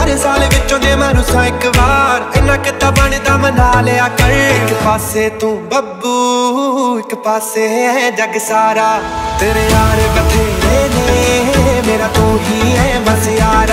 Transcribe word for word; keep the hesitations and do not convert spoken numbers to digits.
हर साल विचों जे मैं रुसां एक बार इन्ना किता बनदा मना लिया कर। एक पासे तू बब्बू एक पासे है जग सारा, तेरे यार बथेरे ने मेरा तू ही है बस यार।